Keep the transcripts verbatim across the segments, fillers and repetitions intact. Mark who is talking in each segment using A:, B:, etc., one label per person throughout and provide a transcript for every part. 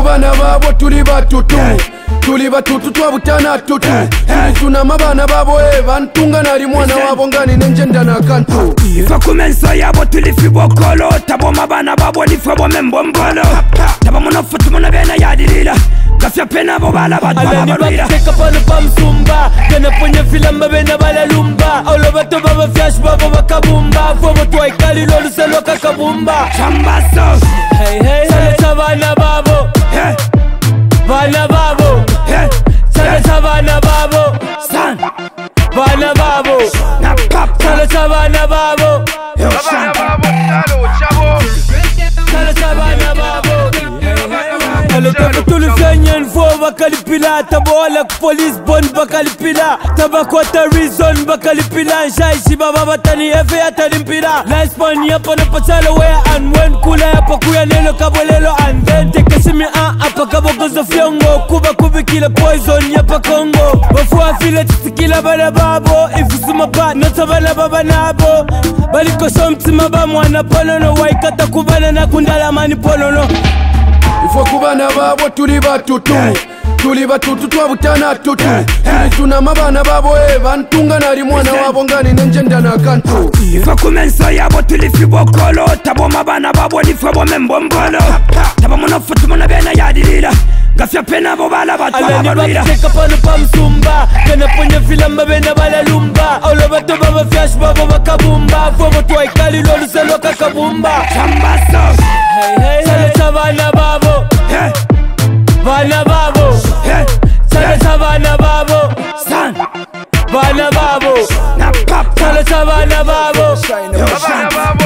A: kubana babo tuli batutu tuli batutu twabutana tutu tuli tunama bana babo e bantunga nali mwana wabo ngani nenjenda na kantu
B: ifa kumenso yabo tuli fibokolo tabo mabana babo lifa bo membombolo tabo munofutu muna bena yadirira gafya pena bo bala batwala barira
C: teka pano pamsumba kana ponye filamba bena bala lumba olo bato baba flash baba bakabumba fomo twaikali lolu selo kakabumba
B: chambaso
C: hey hey hey sabana babo
B: hey
C: bana babo
B: hey
C: sana sabana babo
B: san
C: bana babo
B: na pap
C: sana sabana babo
B: bana babo
C: chalo sana sabana babo ale taba tulu fenyen fo bakalipila tabo ala police bon bakalipila taba kota reason bakalipila shaishi baba batani efe atalimpila last one yapo na patala where and when kula yapo kuya nelo kabolelo and then take a shimi a apa kabogozo fyongo kuba kubikila poison yapa Congo wafu afile tisikila bana babo ifusuma ba natabana baba nabo baliko somtima ba mwana polono waikata kubana na kundala mani polono
A: ifo kubana babo tuli batutu tuli batutu twabutana tutu tuli tunama bana babo e bantunga nali mwana wabo ngani nenjenda na kantu
B: ifa kumenso yabo tuli fibokolo tabo mabana babo lifa bo membombolo tabo munofutu muna bena yadirira gafya pena bo bala batwala barira
C: teka pano pamsumba kana ponye filamba bena bala lumba olo bato baba flash baba bakabumba fomo twaikali lolu selo kakabumba
B: chambaso
C: hey hey hey sabana babo
B: hey
C: bana babo
B: hey
C: sana sabana babo
B: san
C: bana babo
B: na pap
C: sana sabana babo
B: bana babo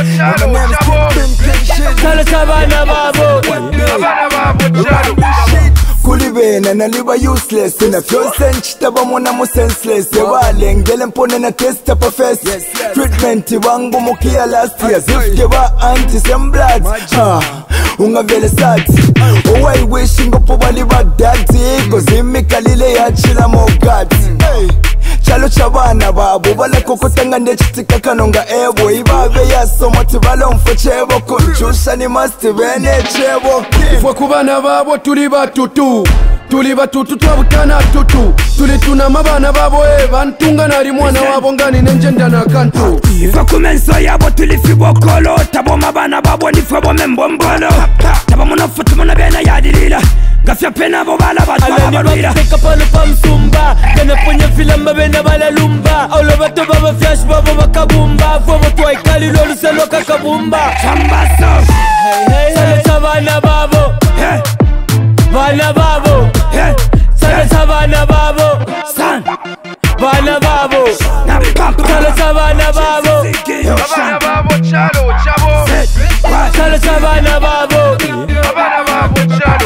C: sana sabana babo
D: kulibena naliba useless na fyosench taba mwana mu senseless wale ngele mpone na test pa face treatment wangu mukia last year zifke ba anti semblad ah ungavele sati owai wishing up bali badati kozimi kalile ya chila mogati hey chalo chabana babo bala kokotanga ndechitika kanonga ebo ibabe yasomoti balomfo chebo kunchusha ni must bene chebo
A: ifo kubana babo tuli batutu tuli batutu twabutana tutu tuli tunama bana babo e bantunga nali mwana wabo ngani nenjenda na kantu
B: ifa kumenso yabo tuli fibokolo tabo mabana babo lifa bo membombolo tabo munofutu muna bena yadirira gafya pena bo bala batwala barira
C: teka pano pamsumba kana ponye filamba bena bala lumba olo bato baba flash baba bakabumba fomo twaikali lolu selo kakabumba
B: chambaso
C: hey hey hey sabana babo
B: hey
C: bana babo
B: hey
C: sana sabana babo
B: san
C: bana babo
B: na pap
C: sana sabana babo
B: bana babo
E: chalo chabo
C: sana sabana babo
E: bana babo chalo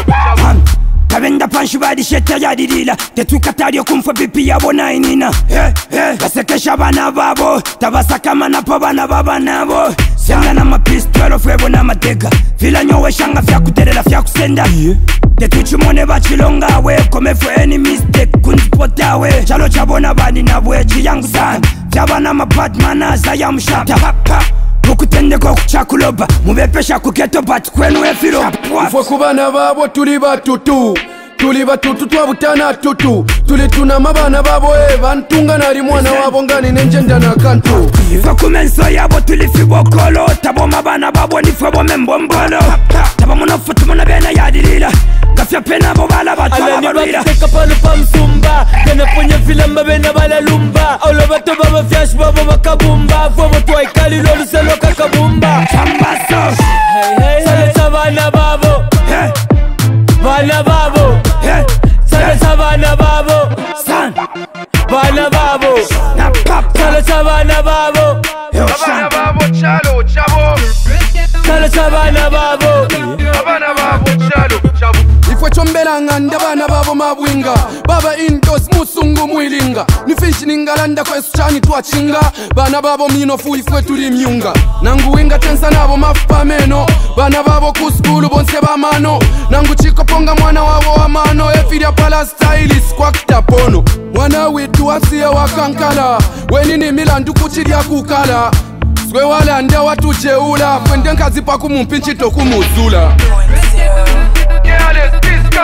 B: kabenda panshi badi sheta yadirira tetukatari okumfa bipi yabo nainina basekesha bana babo tabasakama napo bana baba nabo senda na mapistolo fwebo na mateka vila nyowe shanga fyakuterera fyakusenda tetuchimone bachilonga we komefu any mistake kunzipotawe chalo chabona bani nabwe chiyangu sana fyabana mapatmanaza ya mshata ukutendeko kuchakuloba mubepesha kuketo bati kwenu efiro
A: ifo kubana babo tuli batutu tuli batutu twabutana tutu tuli tunama bana babo e bantunga nali mwana wabo ngani nenjenda na kantu
B: ifa kumenso yabo tuli fibokolo tabo mabana babo lifa bo membombolo tabo munofutu muna bena yadirira gafya pena bo bala batwala barira
C: teka pano pamsumba kana ponye filamba bena bala lumba olo bato baba flash baba bakabumba fomo twaikali lolu selo kakabumba
B: chambaso
C: hey hey hey sabana babo
B: hey
C: bana babo
B: hey
C: sana sabana babo
B: san
C: bana babo
B: na pap
C: sana sabana babo
E: bana babo chalo chabo
C: sana sabana babo
E: bana babo chalo chabo
A: ifwe chombelanga nda bana babo mabwinga baba indos musungu mwilinga nifishi ningalanda kwesu chani twachinga bana babo minofu ifwe tuli myunga nangu winga tensa nabo mafupa meno bana babo kuskulu bonse bamano nangu chikoponga mwana wabo wa mano efiria pala stylis kwa kitapono mwana wetu asiye wakankala wenini milandu kuchilya kukala swe wala nda watu jeula kwende nkazipa kumumpinchito kumuzula
E: Careless, this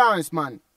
F: chance, man.